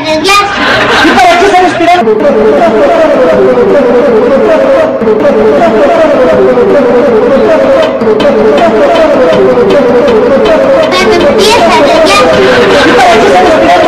el gas. ¿Y para qué se respirar? Cuando empieza el gas. ¿Y para qué se respirar?